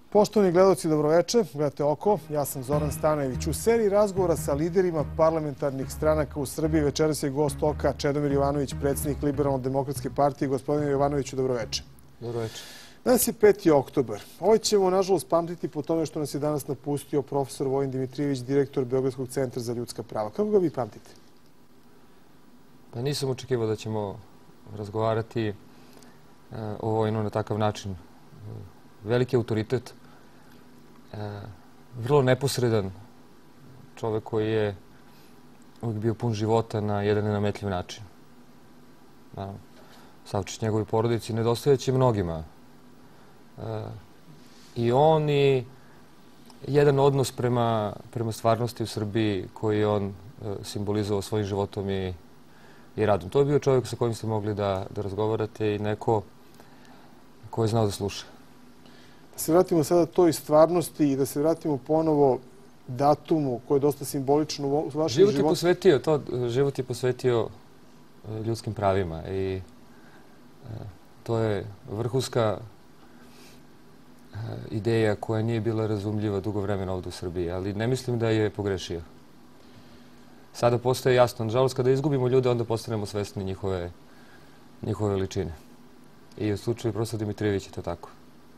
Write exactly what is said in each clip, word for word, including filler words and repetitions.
Poštovani gledalci, dobroveče. Gledate Oko. Ja sam Zoran Stanojević. U seriji razgovora sa liderima parlamentarnih stranaka u Srbiji večeras je gost Oka Čedomir Jovanović, predsjednik Liberalno-demokratske partije. Gospodine Jovanoviću, dobroveče. Dobroveče. Danas je peti oktobar. Ovaj ćemo, nažalost, pamtiti po tome što nas je danas napustio profesor Vojin Dimitrijević, direktor Beogradskog centra za ljudska prava. Kako ga vi pamtite? Pa nisam očekivao da ćemo razgovarati o Vojinu na takav način. Veliki autoritet, vrlo neposredan čovek koji je uvijek bio pun života na jedan nenametljiv način. Saučešće njegovoj porodici nedostajeće mnogima. I on i jedan odnos prema, prema stvarnosti u Srbiji koji je on simbolizovao svojim životom i, i radom. To je bio čovjek sa kojim ste mogli da, da razgovarate i neko ko je znao da sluša. Da se vratimo sada toj stvarnosti i da se vratimo ponovo datumu koji je dosta simbolično u vašem život životu. Je posvetio, to, život je posvetio ljudskim pravima i to je vrhunska ideja koja nije bila razumljiva dugo vremena ovdje u Srbiji, ali ne mislim da je pogrešio. Sada postaje jasno, nažalost, kada izgubimo ljude, onda postanemo svesni njihove, njihove veličine. I u slučaju profesora Dimitrijevića je to tako.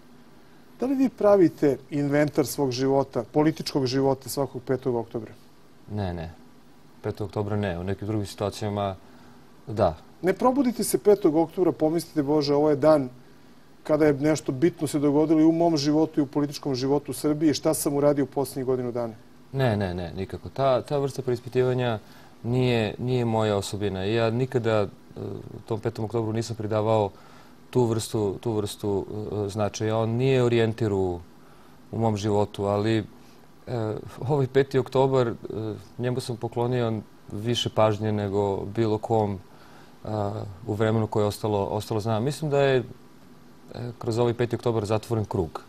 Da li vi pravite inventar svog života, političkog života svakog petog oktobra? Ne, ne. petog oktobra ne. U nekim drugim situacijama da. Ne probudite se petog oktobra, pomislite, Bože, ovo je dan kada je nešto bitno se dogodilo i u mom životu i u političkom životu u Srbiji. Šta sam uradio u posljednjih godinu dana? Ne, ne, ne, nikako. Ta, ta vrsta preispitivanja nije, nije moja osobina. Ja nikada tom petom oktobru nisam pridavao tu vrstu, tu vrstu uh, značaja. On nije orijentir u, u mom životu, ali uh, ovaj peti oktobar, uh, njemu sam poklonio više pažnje nego bilo kom uh, u vremenu koje je ostalo, ostalo znam. Mislim da je uh, kroz ovaj peti oktobar zatvoren krug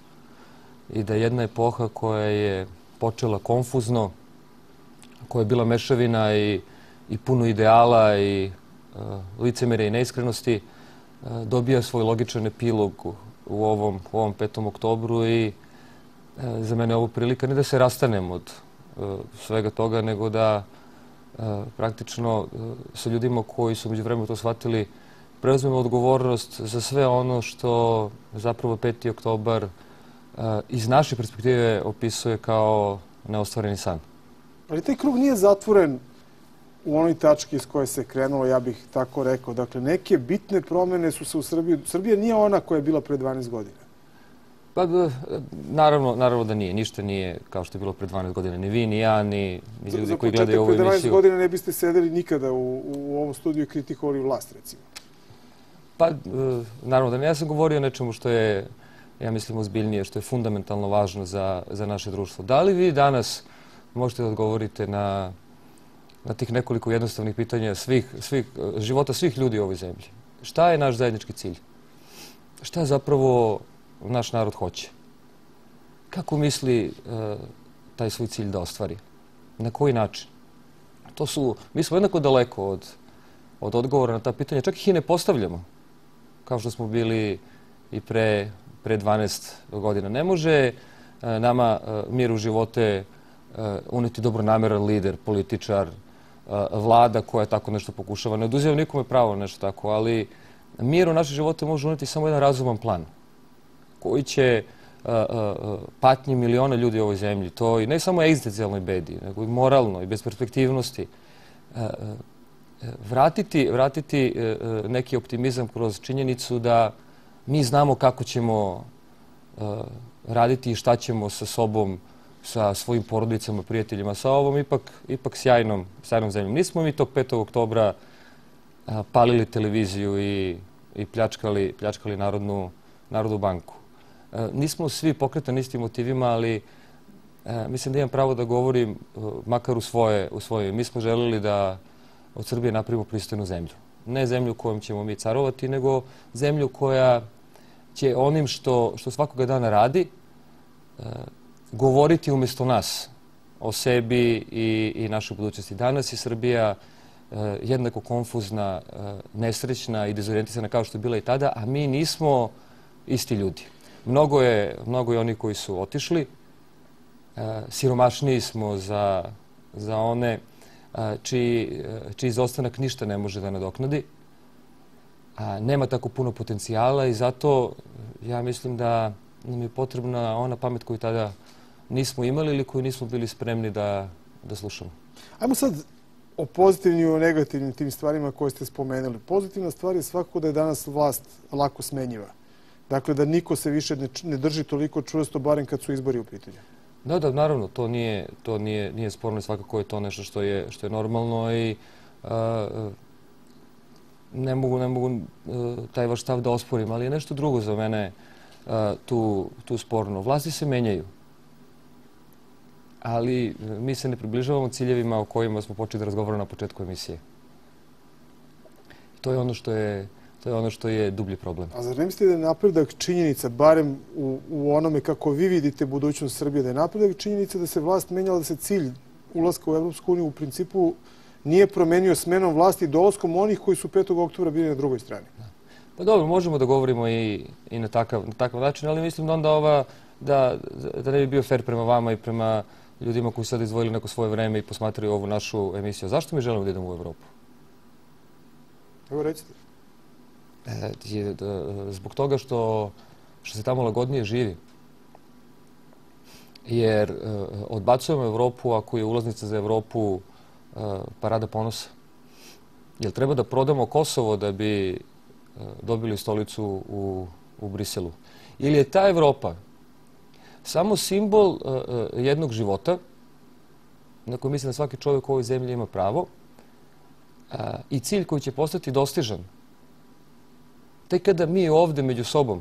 i da jedna epoha koja je počela konfuzno, koja je bila mešavina i, i puno ideala i uh, licemere i neiskrenosti, dobija svoj logičan epilog u ovom, u ovom petom oktobru i e, za mene je ovo prilika ne da se rastanem od e, svega toga, nego da e, praktično e, sa ljudima koji su među vremenu to shvatili preuzmemo odgovornost za sve ono što zapravo peti oktobar e, iz naše perspektive opisuje kao neostvareni san. Ali taj krug nije zatvoren u onoj tački iz koje se krenulo, ja bih tako rekao. Dakle, neke bitne promjene su se u Srbiji... Srbija nije ona koja je bila pre dvanaest godina. Pa, naravno, naravno da nije. Ništa nije kao što je bilo pre dvanaest godina. Ni vi, ni ja, ni, ni ljudi za koji gledaju ovu emisiju. Za početak pre dvanaest godina ne biste sedeli nikada u, u ovom studiju i kritikovali vlast, recimo. Pa, naravno da ne. Ja sam govorio o nečemu što je, ja mislim, ozbiljnije, što je fundamentalno važno za, za naše društvo. Da li vi danas možete da odgovorite na na tih nekoliko jednostavnih pitanja svih, svih, života svih ljudi u ovoj zemlji? Šta je naš zajednički cilj? Šta zapravo naš narod hoće? Kako misli uh, taj svoj cilj da ostvari? Na koji način? To su, mi smo jednako daleko od, od odgovora na ta pitanja. Čak ih i ne postavljamo, kao što smo bili i pre, pre dvanaest godina. Ne može uh, nama uh, mir u živote uh, uneti dobronameran lider, političar, vlada koja tako nešto pokušava. Ne oduzimam nikome pravo nešto tako, ali mir u naše živote može uneti samo jedan razuman plan koji će uh, uh, patnji miliona ljudi u ovoj zemlji, to i ne samo egzistencijalnoj bedi, nego i moralnoj, bez perspektivnosti, uh, uh, vratiti, vratiti uh, neki optimizam kroz činjenicu da mi znamo kako ćemo uh, raditi i šta ćemo sa sobom, sa svojim porodicama, prijateljima, sa ovom ipak, ipak sjajnom, sjajnom zemljom. Nismo mi tog petog oktobra a, palili televiziju i, i pljačkali, pljačkali Narodnu, Narodnu banku. A, nismo svi pokretani istim motivima, ali a, mislim da imam pravo da govorim a, makar u svoje, u svoje. Mi smo želeli da od Srbije napravimo pristojnu zemlju. Ne zemlju kojom ćemo mi carovati, nego zemlju koja će onim što, što svakoga dana radi a, govoriti umjesto nas o sebi i, i našoj budućnosti. Danas je Srbija e, jednako konfuzna, e, nesrećna i dezorijentisana kao što je bila i tada, a mi nismo isti ljudi. Mnogo je, mnogo je oni koji su otišli. Siromašniji smo za, za one čiji, čiji izostanak ništa ne može da nadoknadi. A nema tako puno potencijala i zato ja mislim da nam je potrebna ona pamet koju tada nismo imali ili koju nismo bili spremni da, da slušamo. Ajmo sad o pozitivnim i o negativnim tim stvarima koje ste spomenuli. Pozitivna stvar je svakako da je danas vlast lako smenjiva. Dakle, da niko se više ne, ne drži toliko čvrsto, barem kad su izbori u pitanju. Da, da, naravno, to nije, to nije, nije sporno i svakako je to nešto što je, što je normalno i a, ne mogu, ne mogu a, taj vaš stav da osporim, ali je nešto drugo za mene a, tu, tu sporno. Vlasti se menjaju, ali mi se ne približavamo ciljevima o kojima smo počeli da razgovaramo na početku emisije. To je ono što je, to je ono što je dublji problem. A zar ne mislite da je napredak činjenica, barem u, u onome kako vi vidite budućnost Srbije, da je napredak činjenica da se vlast menjala, da se cilj ulaska u Evropsku uniju u principu nije promenio smenom vlasti dolaskom onih koji su petog oktobra bili na drugoj strani? Da. Pa dobro, možemo da govorimo i, i na, takav, na takav način, ali mislim da onda ova, da, da ne bi bio fair prema vama i prema ljudima koji sad izdvojili neko svoje vreme i posmatraju ovu našu emisiju. Zašto mi želimo da idemo u Evropu? Evo recite. E, je, da, zbog toga što, što se tamo lagodnije živi. Jer e, odbacujemo Evropu ako je ulaznica za Evropu e, parada ponosa. Jel treba da prodamo Kosovo da bi e, dobili stolicu u, u Briselu? Ili je ta Evropa samo simbol e, jednog života na koji mislim da svaki čovjek u ovoj zemlji ima pravo e, i cilj koji će postati dostižan tek kada mi ovde među sobom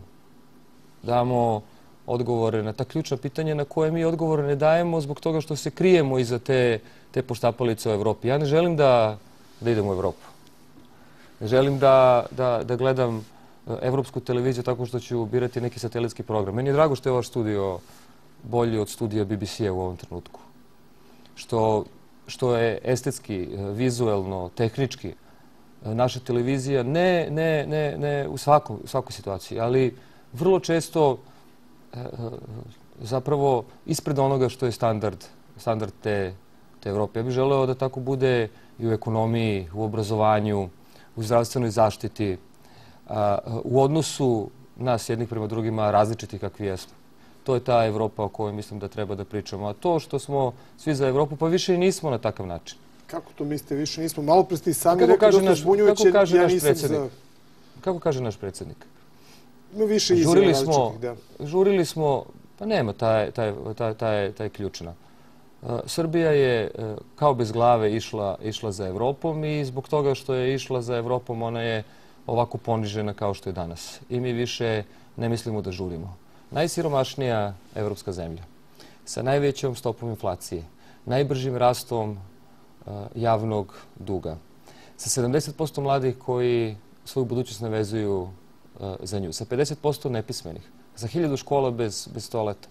damo odgovore na ta ključna pitanja na koje mi odgovore ne dajemo zbog toga što se krijemo iza te, te poštapalice u Evropi. Ja ne želim da, da idem u Evropu. Ne želim da, da, da gledam evropsku televiziju tako što ću birati neki satelitski program. Meni je drago što je vaš studio bolji od studija B B C-a u ovom trenutku. Što, što je estetski, vizuelno, tehnički naša televizija, ne, ne, ne, ne u svakom, svakoj situaciji, ali vrlo često e, zapravo ispred onoga što je standard, standard te, te Evrope. Ja bih želeo da tako bude i u ekonomiji, u obrazovanju, u zdravstvenoj zaštiti, a, u odnosu nas jednih prema drugima različiti kakvi jesmo. To je ta Evropa o kojoj mislim da treba da pričamo. A to što smo svi za Evropu, pa više i nismo na takav način. Kako to mislite, više nismo? Malo pre ste i sami rekli dosta zbunjujuće, ja nisam za... Kako kaže naš predsjednik? No, više izjava različitih, da. Žurili smo, pa nema, taj, taj, taj, taj, taj ključna. Uh, Srbija je uh, kao bez glave išla, išla za Evropom i zbog toga što je išla za Evropom, ona je ovako ponižena kao što je danas. I mi više ne mislimo da žurimo. Najsiromašnija evropska zemlja, sa najvećom stopom inflacije, najbržim rastom javnog duga, sa sedamdeset posto mladih koji svoju budućnost ne vezuju za nju, sa pedeset posto nepismenih, sa hiljadu škola bez, bez toaleta.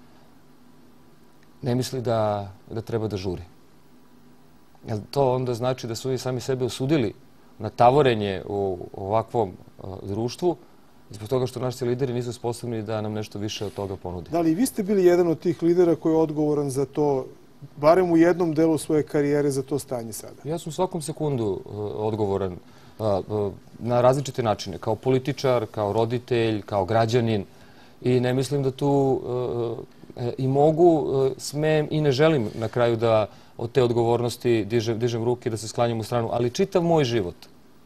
Ne misli da, da treba da žuri. Jel to onda znači da su oni sami sebe osudili na tavorenje u ovakvom društvu zbog toga što naši lideri nisu sposobni da nam nešto više od toga ponude? Da li vi ste bili jedan od tih lidera koji je odgovoran za to, barem u jednom delu svoje karijere, za to stanje sada? Ja sam u svakom sekundu uh, odgovoran uh, uh, na različite načine. Kao političar, kao roditelj, kao građanin. I ne mislim da tu uh, i mogu, uh, smem i ne želim na kraju da od te odgovornosti dižem, dižem ruke, da se sklanjam u stranu. Ali čitav moj život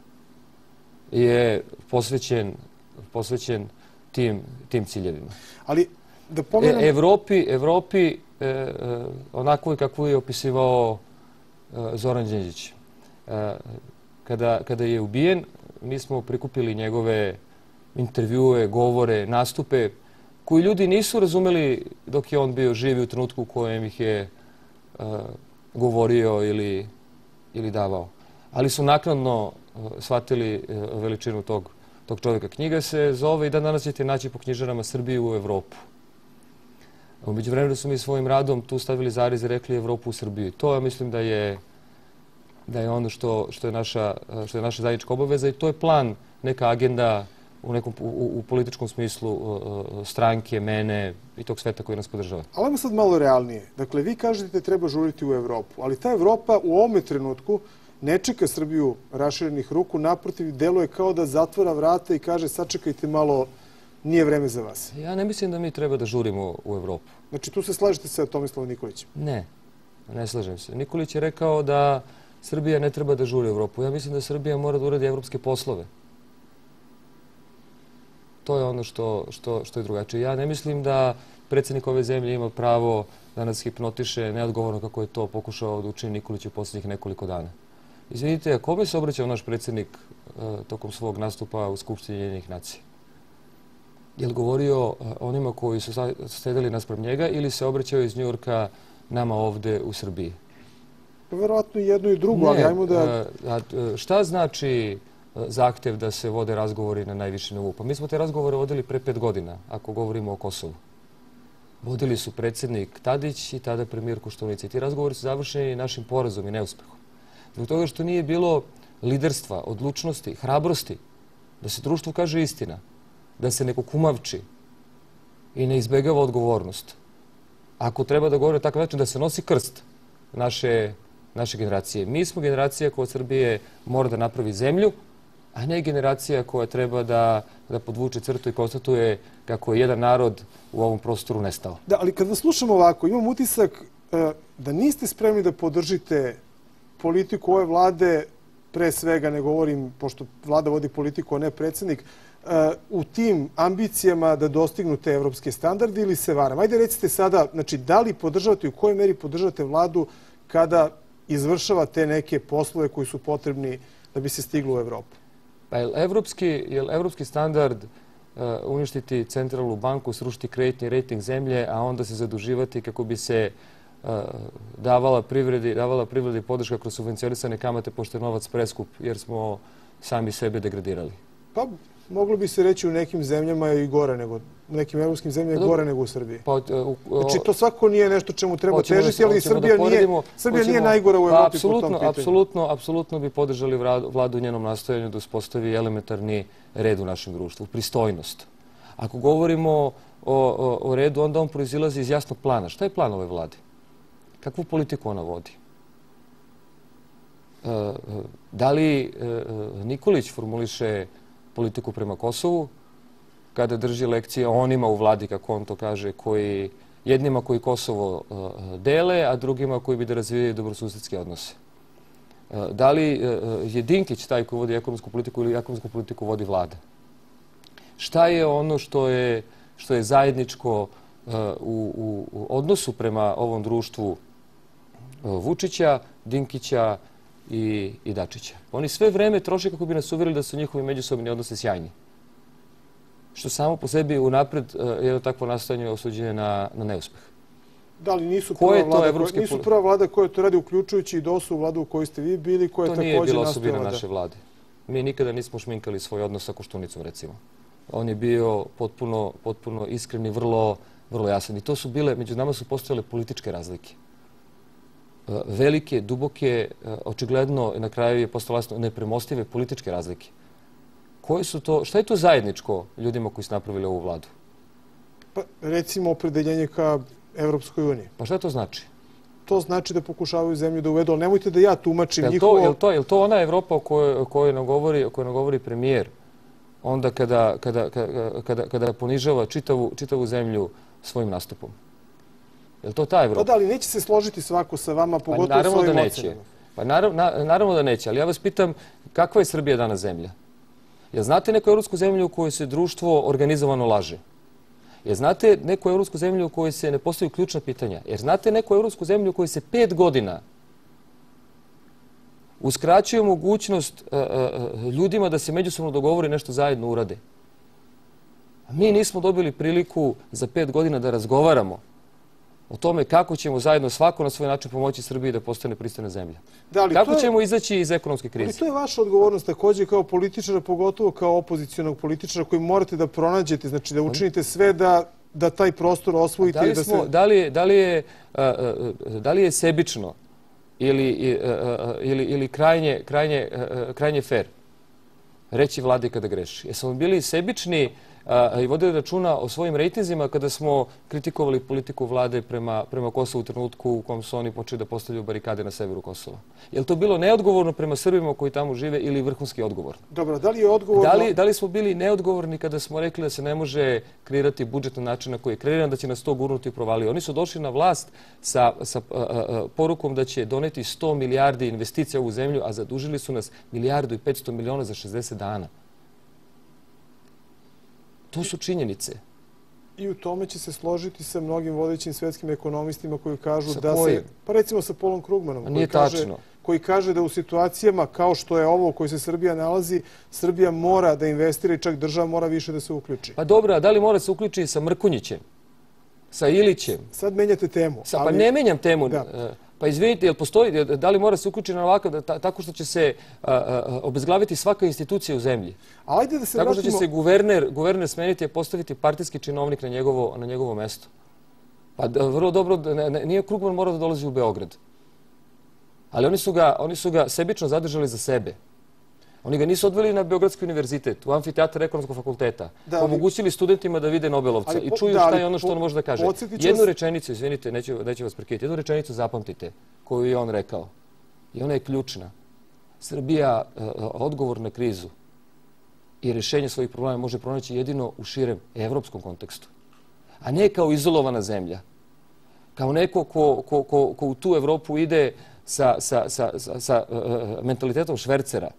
je posvećen, posvećen tim, tim ciljevima. Ali da pomenem... E, Evropi, Evropi E, e, onako kakvu je opisivao e, Zoran Đinđić. E, kada, kada je ubijen, mi smo prikupili njegove intervjue, govore, nastupe, koji ljudi nisu razumeli dok je on bio živ u trenutku u kojem ih je e, govorio ili, ili davao. Ali su naknadno e, shvatili e, veličinu tog, tog čovjeka. Knjiga se zove i dan danas ćete naći po knjižarama Srbiju u Evropu. Umeđu vremenu su mi svojim radom tu stavili zarez i rekli Evropu u Srbiju. To ja mislim da je, da je ono što, što, je naša, što je naša zajednička obaveza i to je plan, neka agenda u nekom u, u političkom smislu stranke, mene i tog sveta koji nas podržava. Ali ajmo sad malo realnije. Dakle, vi kažete da treba žuriti u Evropu, ali ta Evropa u ovome trenutku ne čeka Srbiju raširenih ruku, naprotiv, deluje kao da zatvara vrata i kaže sačekajte malo, nije vreme za vas. Ja ne mislim da mi treba da žurimo u Evropu. Znači, tu se slažete sa Tomislavom Nikolićem? Ne, ne slažem se. Nikolić je rekao da Srbija ne treba da žuri u Evropu. Ja mislim da Srbija mora da uradi evropske poslove. To je ono što, što, što je drugačije. Ja ne mislim da predsjednik ove zemlje ima pravo da nas hipnotiše neodgovorno kako je to pokušao da učini Nikolić u posljednjih nekoliko dana. Izvinite, a kome se obraćao naš predsjednik uh, tokom svog nastupa u Skupštini Ujedinjenih nacija? Je li govorio onima koji su sedeli naspram njega ili se obraćao iz Njujorka nama ovde u Srbiji? Verovatno i jedno i drugo, ali ajmo da... A, šta znači zahtev da se vode razgovori na najvišem nivou? Pa mi smo te razgovore vodili pre pet godina, ako govorimo o Kosovu. Vodili su predsjednik Tadić i tada premijer Koštunica. I ti razgovori su završeni našim porazom i neuspehom. Zbog toga što nije bilo liderstva, odlučnosti, hrabrosti, da se društvu kaže istina, da se neko kumavči i ne izbegava odgovornost. Ako treba da govore takav način, da se nosi krst naše, naše generacije. Mi smo generacija koja od Srbije mora da napravi zemlju, a ne generacija koja treba da, da podvuče crtu i konstatuje kako je jedan narod u ovom prostoru nestao. Da, ali kad vas slušamo ovako, imam utisak uh, da niste spremni da podržite politiku ove vlade, pre svega ne govorim, pošto vlada vodi politiku, a ne predsjednik, uh, u tim ambicijama da dostignu te evropske standarde ili se varam? Ajde recite sada, znači, da li podržavate i u kojoj meri podržavate vladu kada izvršava te neke poslove koji su potrebni da bi se stiglo u Evropu? Pa je li evropski, je li evropski standard uh, uništiti centralnu banku, srušiti kreditni rejting zemlje, a onda se zaduživati kako bi se uh, davala privredi, davala privredi podrška kroz subvencionisane kamate, pošto je novac preskup, jer smo sami sebe degradirali? Pa, moglo bi se reći u nekim zemljama i gore nego, u nekim evropskim zemljama i gore nego u Srbiji. Pa, uh, uh, znači, to svakako nije nešto čemu treba težiti, ali Srbija, da nije, Srbija nije najgora u Evropi pa, po tom pitanju. Apsolutno, apsolutno bi podržali vladu u njenom nastojanju da uspostavi elementarni red u našem društvu, pristojnost. Ako govorimo o, o, o redu, onda on proizilazi iz jasnog plana. Šta je plan ove vlade? Kakvu politiku ona vodi? Uh, da li uh, Nikolić formuliše politiku prema Kosovu, kada drži lekcije onima u vladi, kako on to kaže, koji, jednima koji Kosovo uh, dele, a drugima koji bi da razvijaju dobrosusedske odnose. Uh, da li uh, je Dinkić taj koji vodi ekonomsku politiku ili ekonomsku politiku vodi vlada? Šta je ono što je, što je zajedničko uh, u, u, u odnosu prema ovom društvu uh, Vučića, Dinkića i, i Dačića? Oni sve vreme troše kako bi nas uvjerili da su njihovi međusobni odnose sjajni. Što samo po sebi unapred uh, jedno takvo nastojanje osuđenje na, na neuspeh. Da li nisu prva, vlada, koja, nisu prva vlada koja to radi, uključujući i DOS-u vladu u kojoj ste vi bili, koja je također nastojala da... To nije bila osobina naše vlade. Mi nikada nismo šminkali svoj odnos sa Koštunicom, recimo. On je bio potpuno, potpuno iskreni, vrlo, vrlo jasan. I to su bile, među nama su postojale političke razlike. Velike, duboke, očigledno na kraju je postalo nepremostive političke razlike. Koje su to, šta je to zajedničko ljudima koji su napravili ovu vladu? Pa, recimo opredeljenje ka Evropskoj uniji. Pa šta to znači? To znači da pokušavaju zemlju da uvedu, ali nemojte da ja tumačim jel njihovo... To, je, to, je to ona Evropa o kojoj, kojoj, nam govori, o kojoj nam govori premijer onda kada, kada, kada, kada, kada ponižava čitavu, čitavu zemlju svojim nastupom? Je li to ta Evropa? Pa da, ali neće se složiti svako sa vama, pogotovo pa, svojim da ocenama. Pa naravno, na, naravno da neće, ali ja vas pitam kakva je Srbija danas zemlja? Jel znate neku evropsku zemlju u kojoj se društvo organizovano laže? Jer znate neku evropsku zemlju u kojoj se ne postavljaju ključna pitanja? Jer znate neku evropsku zemlju u kojoj se pet godina uskraćuje mogućnost uh, uh, ljudima da se međusobno dogovore nešto zajedno urade? A mi nismo dobili priliku za pet godina da razgovaramo o tome kako ćemo zajedno svako na svoj način pomoći Srbiji da postane pristojna zemlja. Da, kako je, ćemo izaći iz ekonomske krize? Ali to je vaša odgovornost također kao političara, pogotovo kao opozicijonog političara koji morate da pronađete, znači da učinite sve da, da taj prostor osvojite. Da li, da smo, se... da li, je, da li, je, uh, uh, da li je sebično ili, uh, uh, ili, ili krajnje, krajnje, uh, krajnje fair reći vladi kada greši? Jesmo bili sebični i vodili računa o svojim rejtinzima kada smo kritikovali politiku vlade prema, prema Kosovu u trenutku u kom su oni počeli da postavljaju barikade na severu Kosova? Je li to bilo neodgovorno prema Srbima koji tamo žive ili vrhunski odgovorno? Dobro, da li je odgovorno... Da li, da li smo bili neodgovorni kada smo rekli da se ne može kreirati budžet na način na koji je kreiran, da će nas to gurnuti i provalio? Oni su došli na vlast sa, sa a, a, porukom da će doneti sto milijardi investicija u ovu zemlju, a zadužili su nas milijardu i petsto miliona za šezdeset dana. To su činjenice. I u tome će se složiti sa mnogim vodećim svetskim ekonomistima koji kažu sa da kojim? se... Pa recimo sa Paulom Krugmanom. A nije koji kaže, tačno. Koji kaže da u situacijama kao što je ovo u kojoj se Srbija nalazi, Srbija mora da investira i čak država mora više da se uključi. Pa dobro, a da li mora se uključi sa Mrkonjićem? Sa Ilićem? Sad menjate temu. Sa, ali... Pa ne menjam temu. Da. Pa izvinite, jel postoji, da li mora se uključiti na ovakav, da, tako što će se a, a, obezglaviti svaka institucija u zemlji? Ajde da se tako vratimo... što će se guverner, guverner smeniti i postaviti partijski činovnik na njegovo, na njegovo mesto? Pa da, vrlo dobro, ne, ne, nije Krugman morao da dolazi u Beograd. Ali oni su ga, oni su ga sebično zadržali za sebe. Oni ga nisu odveli na Beogradski univerzitet, u amfiteatar ekonomskog fakulteta. Da, omogućili studentima da vide Nobelovca ali, i čuju da, šta je ono što on može da kaže. Jednu vas... rečenicu, izvinite, neću, neću vas prekidati, jednu rečenicu zapamtite koju je on rekao. I ona je ključna. Srbija uh, odgovor na krizu i rješenje svojih problema može pronaći jedino u širem evropskom kontekstu. A ne kao izolovana zemlja. Kao neko ko, ko, ko, ko u tu Evropu ide sa, sa, sa, sa, sa uh, mentalitetom švercera.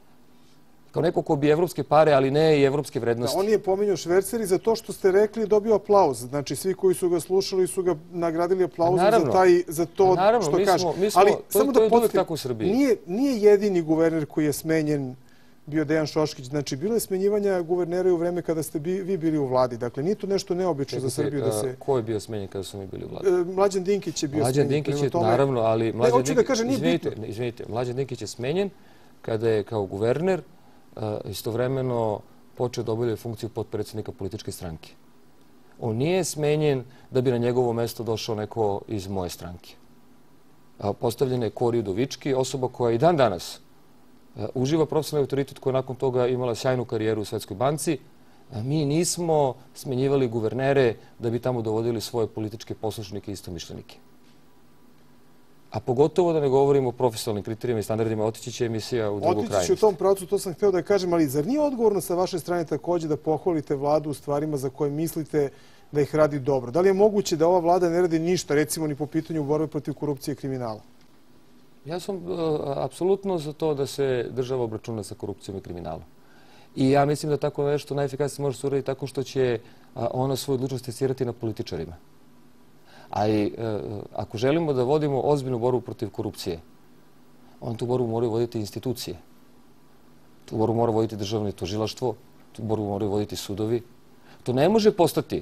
Kao neko ko bi evropske pare, ali ne i evropske vrednosti. Da, on je pominjao šverceri za to što ste rekli i dobio aplauz. Znači, svi koji su ga slušali su ga nagradili aplauzom za, taj, za to naravno, što mi kaže. Smo, mi smo, ali to, samo to da je uvijek tako u Srbiji. Nije, nije jedini guverner koji je smenjen bio Dejan Šoškić. Znači, bilo je smenjivanja guvernera u vreme kada ste bi, vi bili u vladi. Dakle, nije to nešto neobično za Srbiju da se... Ko je bio smenjen kada su mi bili u vladi? Mlađan Dinkić je bio Mlađan smenjen. Dinkić je, tome... naravno, ali... Mlađan ne, hoću Dinkić, da kažem, nije izvinite, bitno. Izvinite, Mlađan Dinkić je smenjen kada je kao guverner istovremeno počeo da obavlja funkciju potpredsjednika političke stranke. On nije smenjen da bi na njegovo mesto došao neko iz moje stranke. Postavljen je Kori Udovički, osoba koja i dan danas uživa profesionalni autoritet, koja nakon toga imala sjajnu karijeru u Svetskoj banci. Mi nismo smenjivali guvernere da bi tamo dovodili svoje političke poslušnike i istomišljenike. A pogotovo da ne govorimo o profesionalnim kriterijima i standardima, otići će emisija u drugu krajnost. Otići će u tom pravcu, to sam htio da kažem, ali zar nije odgovorno sa vaše strane također da pohvalite vladu u stvarima za koje mislite da ih radi dobro? Da li je moguće da ova vlada ne radi ništa, recimo ni po pitanju borbe protiv korupcije i kriminala? Ja sam uh, apsolutno za to da se država obračuna sa korupcijom i kriminalom. I ja mislim da tako nešto najefikasnije može se uraditi tako što će uh, ona svoju odlučnost testirati na političarima. Ali ako želimo da vodimo ozbiljnu borbu protiv korupcije, on tu borbu moraju voditi institucije. Tu borbu mora voditi državno tužilaštvo, tu borbu moraju voditi sudovi. To ne može postati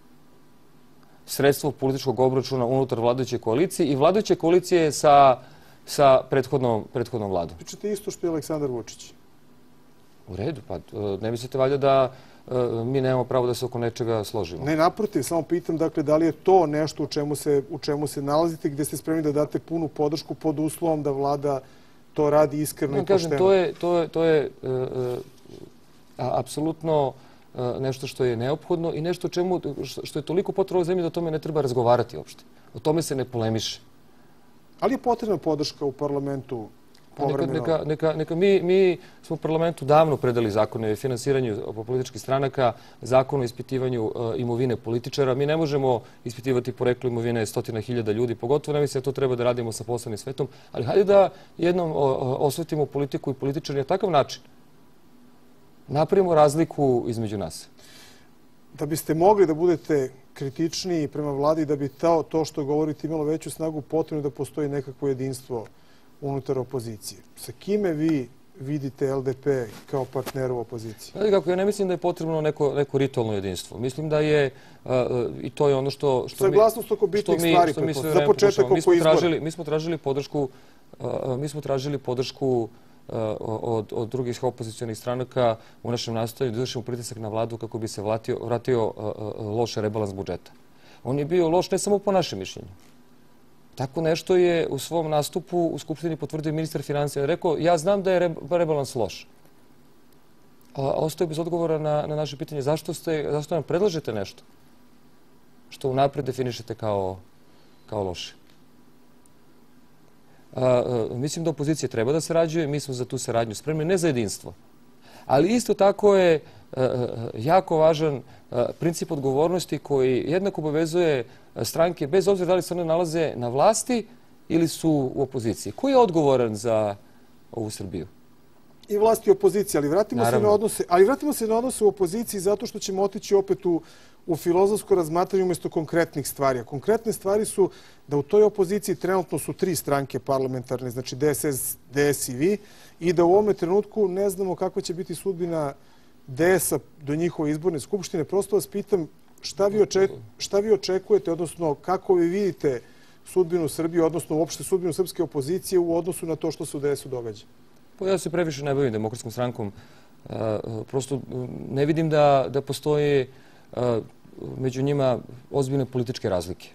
sredstvo političkog obračuna unutar vladajuće koalicije i vladajuće koalicije sa, sa prethodnom, prethodnom vladom. Pričate isto što je Aleksandar Vučić. U redu, pa ne mislite valjda da mi nemamo pravo da se oko nečega složimo. Ne, naprotiv, samo pitam, dakle, da li je to nešto u čemu se, u čemu se nalazite, gdje ste spremni da date punu podršku pod uslovom da vlada to radi iskreno i pošteno? To je, to je, to je uh, uh, apsolutno uh, nešto što je neophodno i nešto čemu, što je toliko potrebno u zemlji da o tome ne treba razgovarati uopšte. O tome se ne polemiše. Ali je potrebna podrška u parlamentu? Neka, neka, neka, neka mi, mi smo u parlamentu davno predali zakone o finansiranju političkih stranaka, zakon o ispitivanju uh, imovine političara. Mi ne možemo ispitivati poreklo imovine stotina hiljada ljudi, pogotovo ne mislim da to treba da radimo sa poslovnim svetom, ali hajde da jednom uh, osvetimo politiku i političari na takav način. Napravimo razliku između nas. Da biste mogli da budete kritičniji prema vladi, da bi to, to što govorite imalo veću snagu, potrebno da postoji nekakvo jedinstvo unutar opozicije. Sa kime vi vidite L D P kao partnera u opoziciji? Znate kako, ja ne mislim da je potrebno neko, neko ritualno jedinstvo. Mislim da je, uh, i to je ono što... što Saglasnost oko bitnih stvari, što mi, što mi za početak oko izbora. Tražili, mi smo tražili podršku, uh, mi smo tražili podršku uh, od, od drugih opozicionih stranaka u našem nastojanju da izvršimo pritisak na vladu kako bi se vratio, vratio uh, uh, loš rebalans budžeta. On je bio loš ne samo po našem mišljenju. Tako nešto je u svom nastupu u Skupštini potvrdio ministar financija. Rekao, ja znam da je rebalans loš. Ostaje bez odgovora na, na naše pitanje zašto, ste, zašto nam predlažete nešto što unapred definišete kao, kao loše. A, a, mislim da opozicija treba da sarađuje, mi smo za tu saradnju spremni, ne za jedinstvo. Ali isto tako je a, a, jako važan a, princip odgovornosti koji jednako obavezuje stranke bez obzira da li se one nalaze na vlasti ili su u opoziciji. Ko je odgovoran za ovu Srbiju? I vlast i opozicija, ali vratimo se na odnose, ali vratimo se na odnose u opoziciji zato što ćemo otići opet u, u filozofsko razmatranje umjesto konkretnih stvari. A konkretne stvari su da u toj opoziciji trenutno su tri stranke parlamentarne, znači D S S, D S i vi, i da u ovome trenutku ne znamo kakva će biti sudbina D S-a do njihove izborne skupštine. Prosto vas pitam šta vi, oček, šta vi očekujete, odnosno kako vi vidite sudbinu Srbije, odnosno uopšte sudbinu srpske opozicije u odnosu na to što se u D S-u događa? Pa ja se previše ne bavim Demokratskom strankom. Prosto ne vidim da, da postoje među njima ozbiljne političke razlike.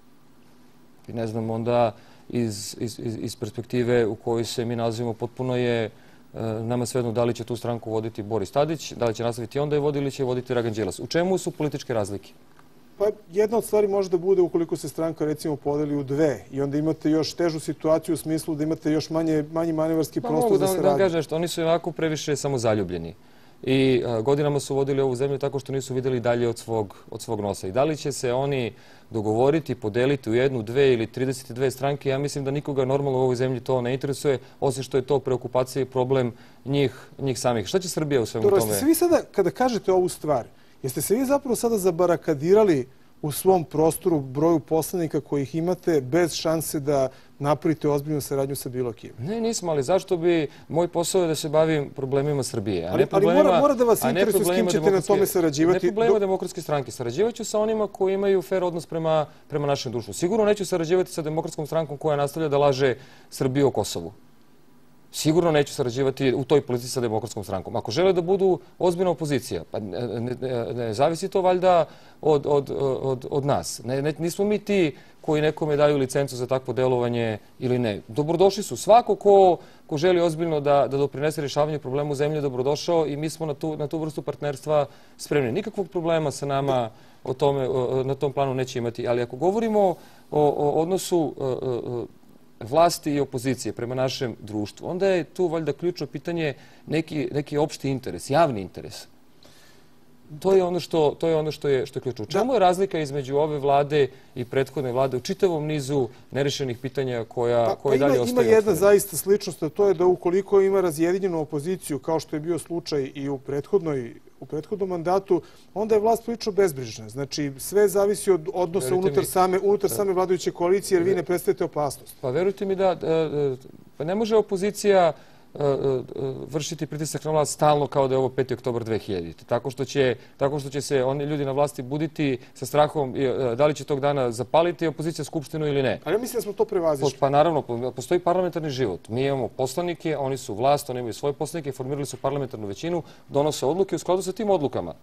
I ne znam, onda iz, iz, iz perspektive u kojoj se mi nalazimo potpuno je nama svejedno da li će tu stranku voditi Boris Tadić, da li će nastaviti on da je vodi ili će voditi Dragan Đilas. U čemu su političke razlike? Pa jedna od stvari može da bude ukoliko se stranka recimo podeli u dve i onda imate još težu situaciju u smislu da imate još manje, manji manevarski pa prostor za saradnju. Pa mogu da vam kažem što oni su onako previše samozaljubljeni i a, godinama su vodili ovu zemlju tako što nisu vidjeli dalje od svog, od svog nosa. I da li će se oni dogovoriti, podeliti u jednu, dve ili trideset dve stranke, ja mislim da nikoga normalno u ovoj zemlji to ne interesuje, osim što je to preokupacija i problem njih, njih samih. Šta će Srbija u svemu Dobro, tome? Jeste se vi sada, kada kažete ovu stvar, jeste se vi zapravo sada zabarakadirali u svom prostoru broju poslanika kojih imate bez šanse da napravite ozbiljnu saradnju sa bilo kim? Ne, nismo, ali zašto bi moj posao da se bavim problemima Srbije, a ali, ne problemima... Ali mora, mora da vas interesuje s kim ćete na tome sarađivati. Ne problemima demokratske stranke. Sarađivaću sa onima koji imaju fair odnos prema, prema našem društvu. Sigurno neću sarađivati sa Demokratskom strankom koja nastavlja da laže Srbiju o Kosovu. Sigurno neću sarađivati u toj politici sa Demokratskom strankom. Ako žele da budu ozbiljna opozicija, pa ne, ne, ne zavisi to valjda od, od, od, od nas. Ne, ne, nismo mi ti koji nekome daju licencu za takvo delovanje ili ne. Dobrodošli su. Svako ko, ko želi ozbiljno da, da doprinese rješavanju problema u zemlji, dobrodošao i mi smo na tu, na tu vrstu partnerstva spremni. Nikakvog problema sa nama o tome, na tom planu neće imati. Ali ako govorimo o, o odnosu vlasti i opozicije prema našem društvu, onda je tu valjda ključno pitanje neki, neki opšti interes, javni interes. To je ono što, to je, ono što je, što je ključno. U čemu je razlika između ove vlade i prethodne vlade u čitavom nizu nerešenih pitanja koja, pa, koja pa dalje ima, ostaje? Ima jedna zaista sličnost, a to je da ukoliko ima razjedinjenu opoziciju, kao što je bio slučaj i u prethodnoj u prethodnom mandatu, onda je vlast prilično bezbrižna. Znači, sve zavisi od odnosa unutar same, unutar same vladajuće koalicije, jer vi ne predstavite opasnost. Pa verujte mi da, pa ne može opozicija vršiti pritisak na vlast stalno kao da je ovo peti oktobar dve hiljadite. Tako što će, tako što će se oni ljudi na vlasti buditi sa strahom da li će tog dana zapaliti opozicija skupštinu ili ne. Ali ja mislim da smo to prevazišli. Pa naravno, postoji parlamentarni život. Mi imamo poslanike, oni su vlast, oni imaju svoje poslanike, formirali su parlamentarnu većinu, donose odluke u skladu sa tim odlukama.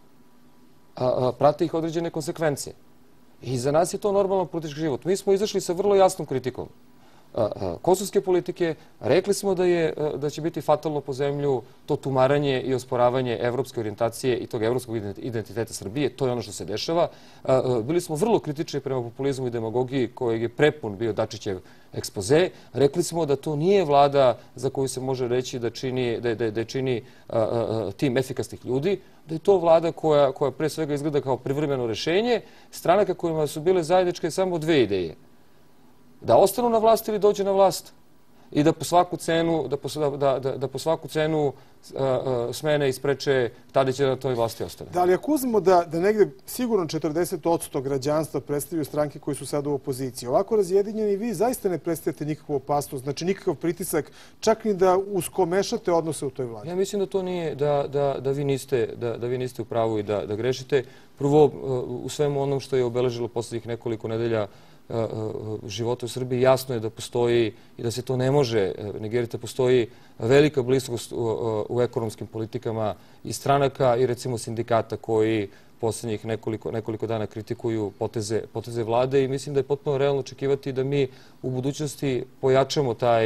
A, a, prate ih određene konsekvencije. I za nas je to normalan politički život. Mi smo izašli sa vrlo jasnom kritikom kosovske politike, rekli smo da, je, da će biti fatalno po zemlju to tumaranje i osporavanje evropske orijentacije i tog evropskog identiteta Srbije. To je ono što se dešava. Bili smo vrlo kritični prema populizmu i demagogiji kojeg je prepun bio Dačićev ekspoze. Rekli smo da to nije vlada za koju se može reći da čini, da, da, da čini tim efikasnih ljudi, da je to vlada koja, koja pre svega izgleda kao privremeno rešenje stranaka kojima su bile zajedničke samo dve ideje. Da ostanu na vlasti ili dođe na vlast i da po svaku cenu, da po, da, da, da po svaku cenu uh, uh, smene i spreče Tadića da na toj vlasti ostane. Da, ali ako uzmemo da, da negde sigurno četrdeset posto građanstva predstavljaju stranke koji su sada u opoziciji, ovako razjedinjeni vi zaista ne predstavljate nikakvu opasnost, znači nikakav pritisak, čak ni da uskomešate odnose u toj vladi. Ja mislim da to nije, da, da, da, vi, niste, da, da vi niste u pravu i da, da grešite. Prvo, uh, u svemu onom što je obeležilo posljednjih nekoliko nedelja života u Srbiji, jasno je da postoji i da se to ne može negirati, postoji velika bliskost u, u ekonomskim politikama i stranaka i recimo sindikata koji posljednjih nekoliko, nekoliko dana kritikuju poteze, poteze vlade i mislim da je potpuno realno očekivati da mi u budućnosti pojačamo taj,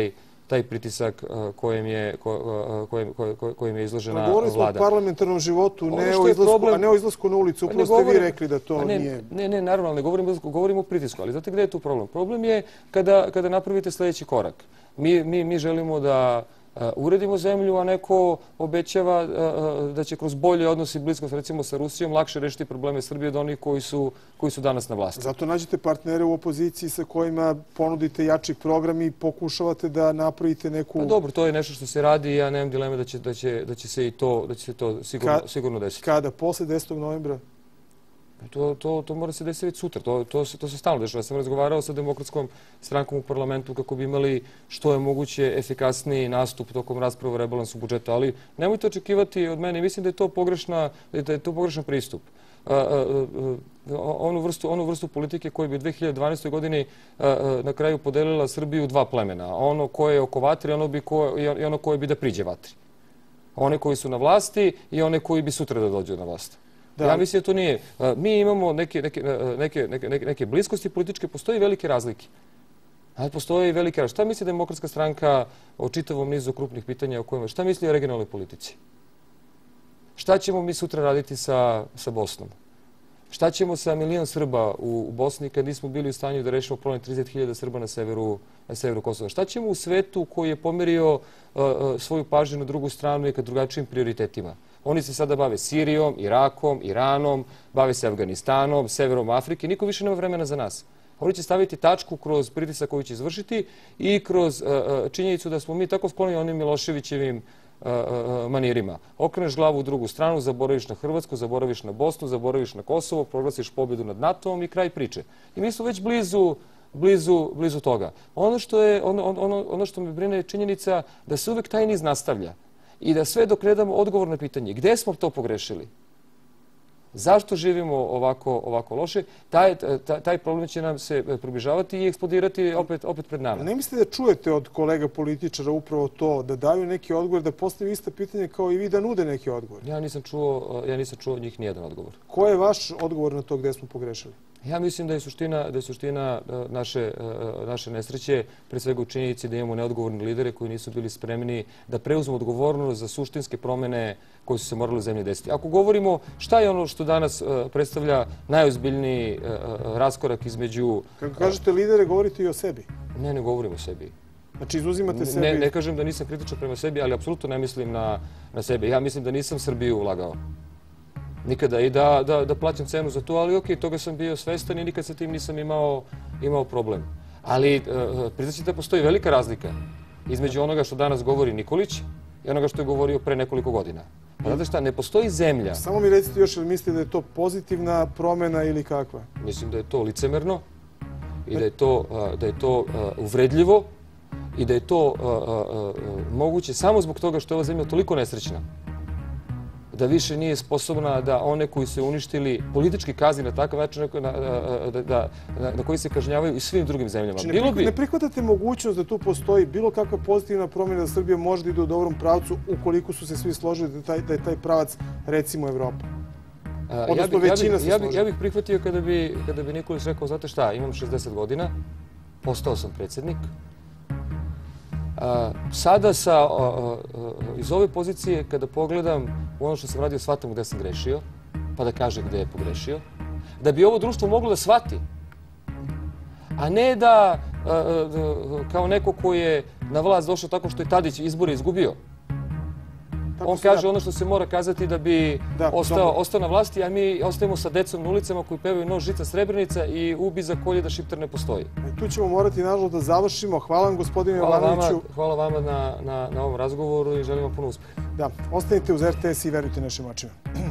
taj pritisak kojem je, kojem, kojem je izložena vlada. Govorili smo o parlamentarnom životu, ne o izlasku, a ne o izlasku na ulicu. Upravo ste vi rekli da to nije... Ne, ne, naravno, ne govorimo, govorimo o pritisku, ali znate gde je tu problem? Problem je kada, kada napravite sljedeći korak. Mi, mi, mi želimo da uredimo zemlju, a neko obećava da će kroz bolje odnosi bliskost, recimo sa Rusijom, lakše rešiti probleme Srbije od onih koji su, koji su danas na vlasti. Zato nađete partnere u opoziciji sa kojima ponudite jači program i pokušavate da napravite neku... Pa dobro, to je nešto što se radi i ja nemam dileme da će, da će, da će se i to, da će se to sigurno, Ka, sigurno desiti. Kada? Posle desetog novembra? To, to, to mora se desiti već sutra. To, to, se, to se stalno dešava. Ja sam razgovarao sa Demokratskom strankom u parlamentu kako bi imali što je moguće efikasniji nastup tokom rasprave o rebalansu budžeta. Ali nemojte očekivati od mene. Mislim da je to pogrešna, da je to pogrešan pristup. A, a, a, onu, vrstu, onu vrstu politike koja bi u dve hiljade dvanaestoj godini a, a, na kraju podelila Srbiju u dva plemena. Ono koje je oko vatri ono bi ko, i ono koje bi da priđe vatri. One koji su na vlasti i one koji bi sutra da dođu na vlast. Da. Ja mislim da to nije. Mi imamo neke, neke, neke, neke, neke bliskosti političke, postoji velike razlike. Ali postoji velike razlike. Šta misli Demokratska stranka o čitavom nizu krupnih pitanja o kojima? Šta misli o regionalnoj politici? Šta ćemo mi sutra raditi sa, sa Bosnom? Šta ćemo sa milion Srba u, u Bosni kad nismo bili u stanju da rešimo problem trideset hiljada Srba na severu, na severu Kosova? Šta ćemo u svetu koji je pomerio uh, uh, svoju pažnju na drugu stranu i ka drugačijim prioritetima? Oni se sada bave Sirijom, Irakom, Iranom, bave se Afganistanom, severom Afrike. Niko više nema vremena za nas. Oni će staviti tačku kroz pritisak koji će izvršiti i kroz uh, činjenicu da smo mi tako skloni onim Miloševićevim uh, uh, manirima. Okreneš glavu u drugu stranu, zaboraviš na Hrvatsku, zaboraviš na Bosnu, zaboraviš na Kosovo, proglasiš pobjedu nad NATO-om i kraj priče. I mi smo već blizu blizu, blizu toga. Ono što, je, ono, ono, ono što me brine je činjenica da se uvek taj niz nastavlja. I da sve dok ne damo odgovor na pitanje gde smo to pogrešili, zašto živimo ovako, ovako loše, taj, taj, taj problem će nam se približavati i eksplodirati opet, opet pred nama. Ne mislite da čujete od kolega političara upravo to, da daju neki odgovor, da postavi ista pitanje kao i vi, da nude neki odgovor? Ja nisam čuo, ja nisam čuo od njih nijedan odgovor. Ko je vaš odgovor na to gde smo pogrešili? Ja mislim da je suština, da je suština naše, naše nesreće pre svega u činjenici da imamo neodgovorne lidere koji nisu bili spremni da preuzmu odgovornost za suštinske promene koje su se morale u zemlji desiti. Ako govorimo šta je ono što danas predstavlja najozbiljniji raskorak između... Kako kažete lidere, govorite i o sebi? Ne, ne govorim o sebi. Znači izuzimate sebi? Ne, ne kažem da nisam kritičan prema sebi, ali apsolutno ne mislim na, na sebe. Ja mislim da nisam Srbiju lagao. Nikada i da, da, da plaćam cenu za to, ali ok, toga sam bio svestan i nikad sa tim nisam imao, imao problem. Ali uh, priznaćete da postoji velika razlika između onoga što danas govori Nikolić i onoga što je govorio pre nekoliko godina. Pa znate šta, ne postoji zemlja... Samo mi recite još, ili mislite da je to pozitivna promena ili kakva? Mislim da je to licemerno i da je to, uh, da je to uh, uvredljivo i da je to uh, uh, uh, moguće samo zbog toga što je ova zemlja toliko nesrećna da više nije sposobna da one koji su uništili politički kazni na takav način na, na, da, da, na koji se kažnjavaju i svim drugim zemljama. Znači, ne, bi... ne prihvatate mogućnost da tu postoji bilo kakva pozitivna promjena da Srbija može da ide u dobrom pravcu ukoliko su se svi složili da, taj, da je taj pravac recimo Evropa? Odnosno, ja, većina ja, se ja, složila. ja bih prihvatio kada bi, kada bi Nikolić rekao, znate šta, imam šezdeset godina, postao sam predsjednik. A, sada sa, a, a, iz ove pozicije, kada pogledam u ono što sam radio, shvatam gde sam grešio, pa da kažem gde je pogrešio, da bi ovo društvo moglo da shvati, a ne da, a, a, kao neko koji je na vlast došao tako što je Tadić izbore izgubio. Tako on kaže da... ono što se mora kazati da bi da, ostao, ostao na vlasti, a mi ostajemo sa decom na ulicama koji pevaju Nož, žica, srebrenica i ubi za kolje da Šiptar ne postoji. E, tu ćemo morati, nažalost, da završimo. Hvala vam, gospodine Jovanoviću. Hvala vama na, na, na ovom razgovoru i želim vam puno uspeha. Da, ostanite uz R T S i verujte našim očima.